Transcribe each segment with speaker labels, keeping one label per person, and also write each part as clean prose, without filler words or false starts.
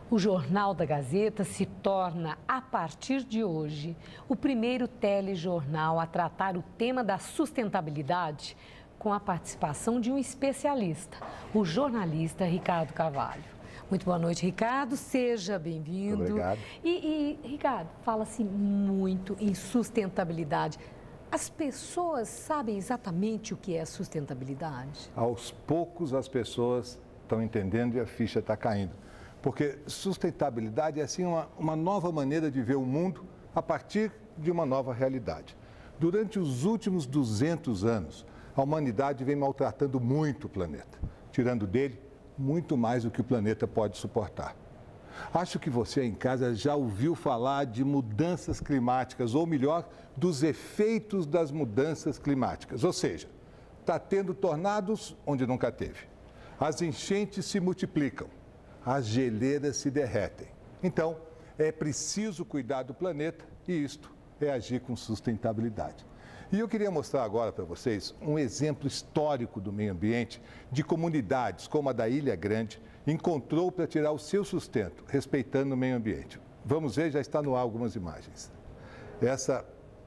Speaker 1: O Jornal da Gazeta se torna, a partir de hoje, o primeiro telejornal a tratar o tema da sustentabilidade com a participação de um especialista, o jornalista Ricardo Carvalho. Muito boa noite, Ricardo. Seja bem-vindo.
Speaker 2: Obrigado.
Speaker 1: Ricardo, fala-se muito em sustentabilidade. As pessoas sabem exatamente o que é sustentabilidade?
Speaker 2: Aos poucos as pessoas estão entendendo e a ficha está caindo. Porque sustentabilidade é, assim, uma nova maneira de ver o mundo a partir de uma nova realidade. Durante os últimos 200 anos, a humanidade vem maltratando muito o planeta, tirando dele muito mais do que o planeta pode suportar. Acho que você em casa já ouviu falar de mudanças climáticas, ou melhor, dos efeitos das mudanças climáticas. Ou seja, está tendo tornados onde nunca teve. As enchentes se multiplicam, as geleiras se derretem. Então, é preciso cuidar do planeta e isto é agir com sustentabilidade. E eu queria mostrar agora para vocês um exemplo histórico do meio ambiente de comunidades como a da Ilha Grande encontrou para tirar o seu sustento, respeitando o meio ambiente. Vamos ver, já está no ar algumas imagens. Essa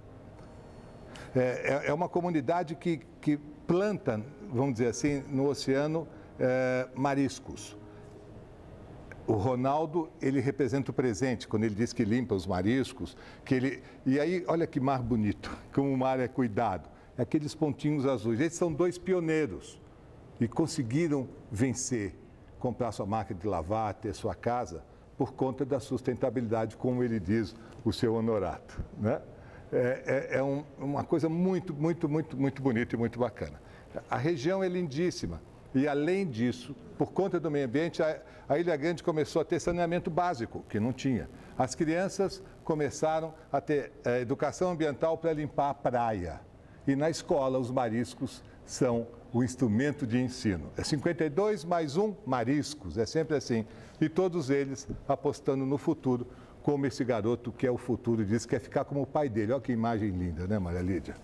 Speaker 2: é uma comunidade que planta, vamos dizer assim, no oceano mariscos. O Ronaldo, ele representa o presente, quando ele diz que limpa os mariscos, e aí, olha que mar bonito, como o mar é cuidado, aqueles pontinhos azuis. Eles são dois pioneiros e conseguiram vencer, comprar sua máquina de lavar, ter sua casa, por conta da sustentabilidade, como ele diz, o seu honorato, né? Uma coisa muito, muito, muito, muito bonita e muito bacana. A região é lindíssima. E, além disso, por conta do meio ambiente, a Ilha Grande começou a ter saneamento básico, que não tinha. As crianças começaram a ter educação ambiental para limpar a praia. E na escola, os mariscos são o instrumento de ensino. É 52 mais 1 mariscos, é sempre assim. E todos eles apostando no futuro, como esse garoto que é o futuro, diz que quer ficar como o pai dele. Olha que imagem linda, né, Maria Lídia?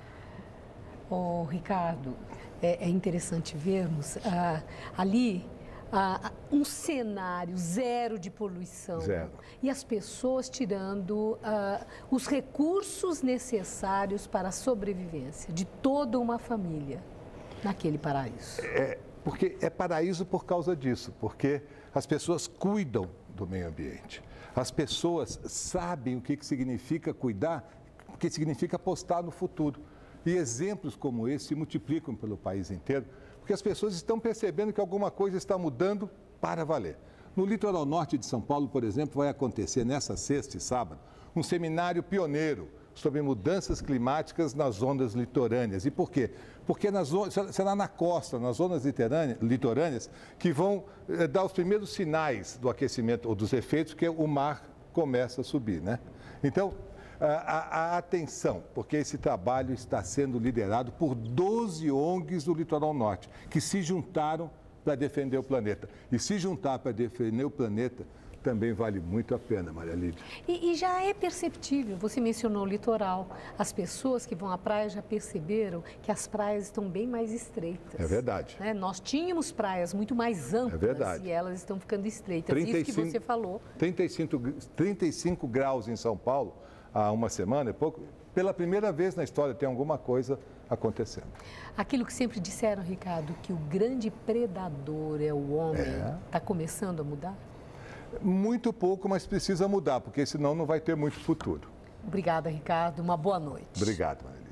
Speaker 1: Ô, Ricardo, é interessante vermos ali um cenário zero de poluição.
Speaker 2: Zero.
Speaker 1: E as pessoas tirando os recursos necessários para a sobrevivência de toda uma família naquele paraíso.
Speaker 2: Porque é paraíso por causa disso, porque as pessoas cuidam do meio ambiente. As pessoas sabem o que significa cuidar, o que significa apostar no futuro. E exemplos como esse se multiplicam pelo país inteiro, porque as pessoas estão percebendo que alguma coisa está mudando para valer. No litoral norte de São Paulo, por exemplo, vai acontecer nessa sexta e sábado um seminário pioneiro sobre mudanças climáticas nas zonas litorâneas. E por quê? Porque será na costa, nas zonas litorâneas, que vão dar os primeiros sinais do aquecimento ou dos efeitos que o mar começa a subir, né? Então, a atenção, porque esse trabalho está sendo liderado por 12 ONGs do Litoral Norte, que se juntaram para defender o planeta. E se juntar para defender o planeta também vale muito a pena, Maria Lídia.
Speaker 1: E já é perceptível, você mencionou o litoral, as pessoas que vão à praia já perceberam que as praias estão bem mais estreitas.
Speaker 2: É verdade.
Speaker 1: Né? Nós tínhamos praias muito mais amplas,
Speaker 2: é verdade,
Speaker 1: e elas estão ficando estreitas.
Speaker 2: 35,
Speaker 1: isso que você falou.
Speaker 2: 35 graus em São Paulo há uma semana e pouco. Pela primeira vez na história tem alguma coisa acontecendo.
Speaker 1: Aquilo que sempre disseram, Ricardo, que o grande predador é o homem, está começando a mudar?
Speaker 2: Muito pouco, mas precisa mudar, porque senão não vai ter muito futuro.
Speaker 1: Obrigada, Ricardo. Uma boa noite.
Speaker 2: Obrigado, Maria.